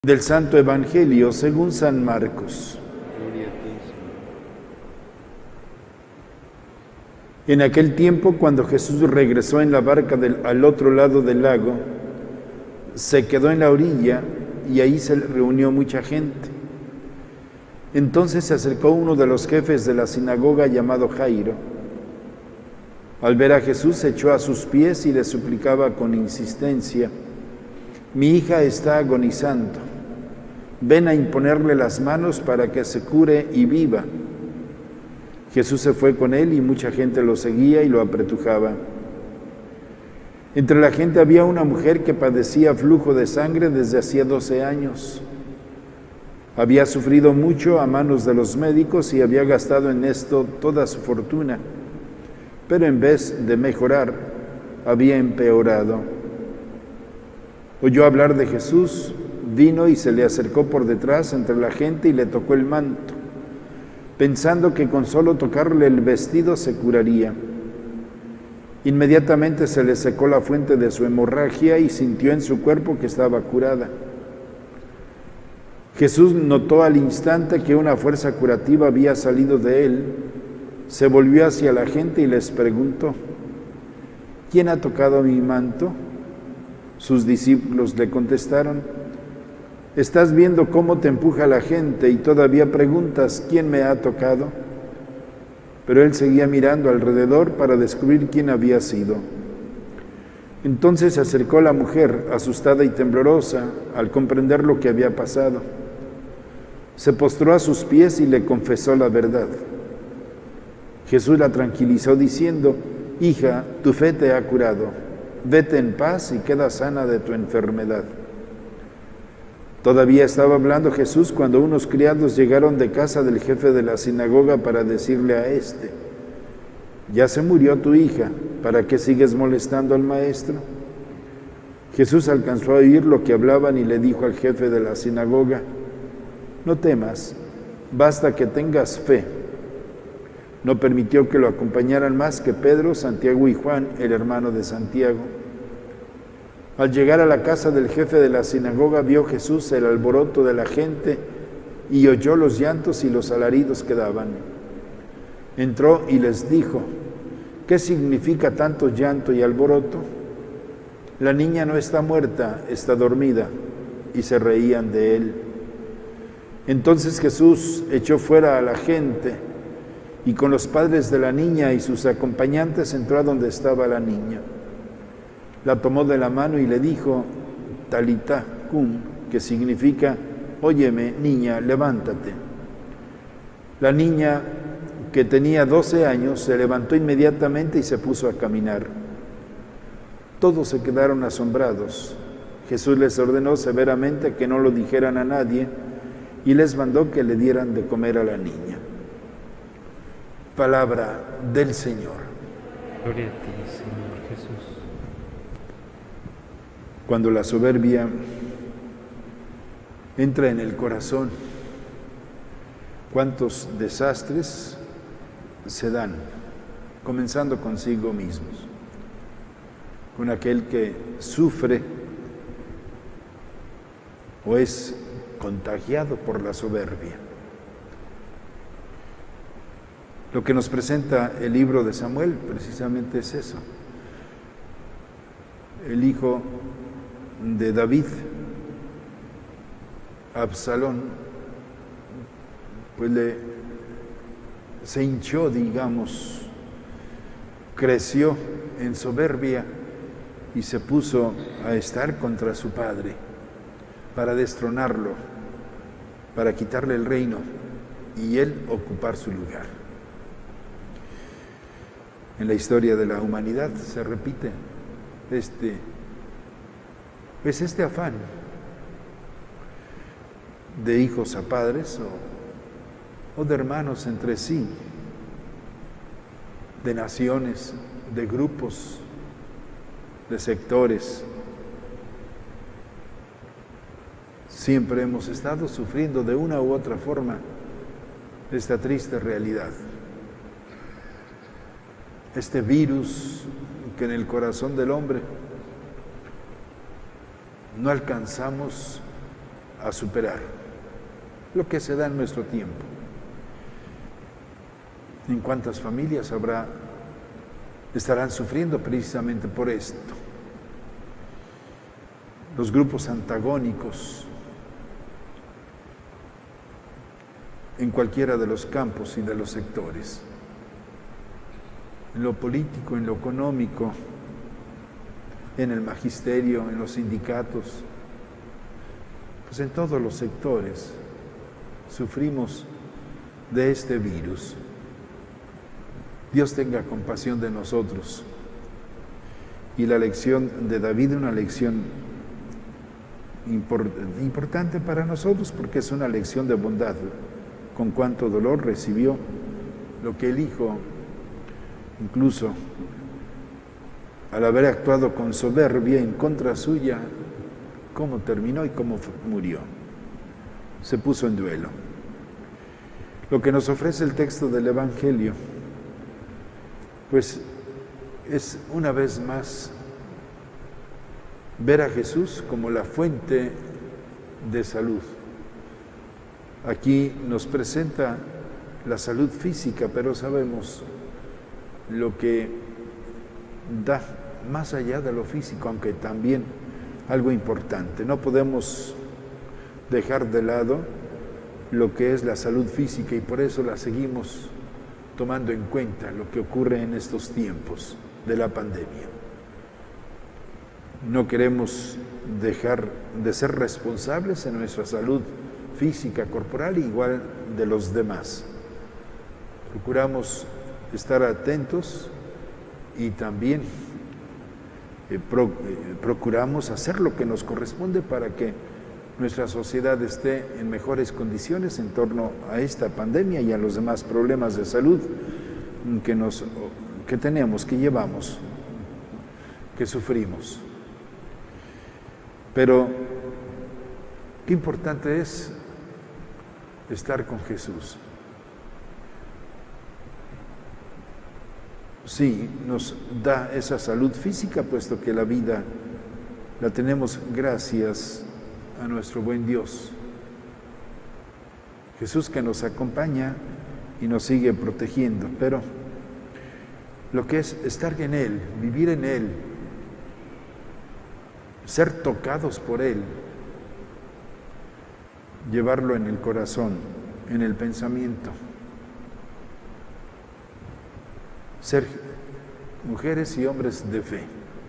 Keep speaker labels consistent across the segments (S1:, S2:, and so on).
S1: Del Santo Evangelio según San Marcos.
S2: Gloria a ti, Señor.
S1: En aquel tiempo, cuando Jesús regresó en la barca al otro lado del lago, se quedó en la orilla y ahí se reunió mucha gente. Entonces se acercó uno de los jefes de la sinagoga llamado Jairo. Al ver a Jesús se echó a sus pies y le suplicaba con insistencia: «Mi hija está agonizando. Ven a imponerle las manos para que se cure y viva». Jesús se fue con él y mucha gente lo seguía y lo apretujaba. Entre la gente había una mujer que padecía flujo de sangre desde hacía 12 años. Había sufrido mucho a manos de los médicos y había gastado en esto toda su fortuna, pero en vez de mejorar, había empeorado. Oyó hablar de Jesús, vino y se le acercó por detrás entre la gente y le tocó el manto, pensando que con solo tocarle el vestido se curaría. Inmediatamente se le secó la fuente de su hemorragia y sintió en su cuerpo que estaba curada. Jesús notó al instante que una fuerza curativa había salido de él, se volvió hacia la gente y les preguntó: «¿Quién ha tocado mi manto?». Sus discípulos le contestaron: «Estás viendo cómo te empuja la gente y todavía preguntas: ¿quién me ha tocado?». Pero él seguía mirando alrededor para descubrir quién había sido. Entonces se acercó la mujer, asustada y temblorosa, al comprender lo que había pasado. Se postró a sus pies y le confesó la verdad. Jesús la tranquilizó diciendo: «Hija, tu fe te ha curado. Vete en paz y queda sana de tu enfermedad». Todavía estaba hablando Jesús cuando unos criados llegaron de casa del jefe de la sinagoga para decirle a éste: «Ya se murió tu hija, ¿para qué sigues molestando al maestro?». Jesús alcanzó a oír lo que hablaban y le dijo al jefe de la sinagoga: «No temas, basta que tengas fe». No permitió que lo acompañaran más que Pedro, Santiago y Juan, el hermano de Santiago. Al llegar a la casa del jefe de la sinagoga, vio Jesús el alboroto de la gente y oyó los llantos y los alaridos que daban. Entró y les dijo: «¿Qué significa tanto llanto y alboroto? La niña no está muerta, está dormida». Y se reían de él. Entonces Jesús echó fuera a la gente y con los padres de la niña y sus acompañantes entró a donde estaba la niña. La tomó de la mano y le dijo: «Talitá cum», que significa: «Óyeme, niña, levántate». La niña, que tenía 12 años, se levantó inmediatamente y se puso a caminar. Todos se quedaron asombrados. Jesús les ordenó severamente que no lo dijeran a nadie y les mandó que le dieran de comer a la niña. Palabra del Señor.
S2: Gloria a ti, Señor Jesús.
S1: Cuando la soberbia entra en el corazón, cuántos desastres se dan, comenzando consigo mismos, con aquel que sufre o es contagiado por la soberbia. Lo que nos presenta el libro de Samuel precisamente es eso. El hijo de David, Absalón, pues se hinchó, digamos, creció en soberbia y se puso a estar contra su padre para destronarlo, para quitarle el reino y él ocupar su lugar. En la historia de la humanidad se repite este afán de hijos a padres o de hermanos entre sí, de naciones, de grupos, de sectores. Siempre hemos estado sufriendo de una u otra forma esta triste realidad. Este virus que en el corazón del hombre no alcanzamos a superar lo que se da en nuestro tiempo. ¿En cuántas familias estarán sufriendo precisamente por esto? Los grupos antagónicos en cualquiera de los campos y de los sectores, en lo político, en lo económico, en el magisterio, en los sindicatos, pues en todos los sectores sufrimos de este virus. Dios tenga compasión de nosotros. Y la lección de David, una lección importante para nosotros, porque es una lección de bondad. Con cuánto dolor recibió lo que el Hijo, incluso al haber actuado con soberbia en contra suya, cómo terminó y cómo murió. Se puso en duelo. Lo que nos ofrece el texto del Evangelio, pues es una vez más ver a Jesús como la fuente de salud. Aquí nos presenta la salud física, pero sabemos lo que da más allá de lo físico, aunque también algo importante. No podemos dejar de lado lo que es la salud física y por eso la seguimos tomando en cuenta, lo que ocurre en estos tiempos de la pandemia. No queremos dejar de ser responsables en nuestra salud física, corporal, igual de los demás. Procuramos estar atentos y también procuramos hacer lo que nos corresponde para que nuestra sociedad esté en mejores condiciones en torno a esta pandemia y a los demás problemas de salud que tenemos, que llevamos, que sufrimos. Pero qué importante es estar con Jesús. Sí, nos da esa salud física, puesto que la vida la tenemos gracias a nuestro buen Dios. Jesús que nos acompaña y nos sigue protegiendo, pero lo que es estar en Él, vivir en Él, ser tocados por Él, llevarlo en el corazón, en el pensamiento, ser mujeres y hombres de fe.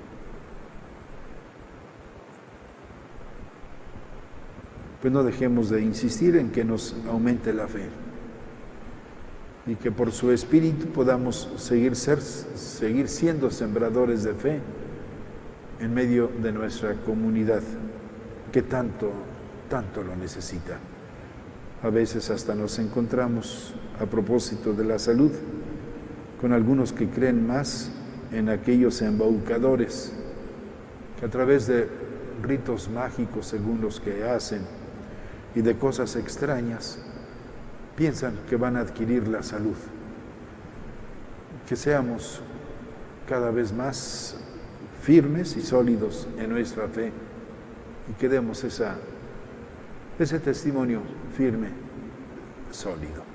S1: Pues no dejemos de insistir en que nos aumente la fe y que por su Espíritu podamos seguir siendo sembradores de fe en medio de nuestra comunidad, que tanto lo necesita. A veces hasta nos encontramos, a propósito de la salud, con algunos que creen más en aquellos embaucadores que a través de ritos mágicos, según los que hacen, y de cosas extrañas, piensan que van a adquirir la salud. Que seamos cada vez más firmes y sólidos en nuestra fe y que demos ese testimonio firme, sólido.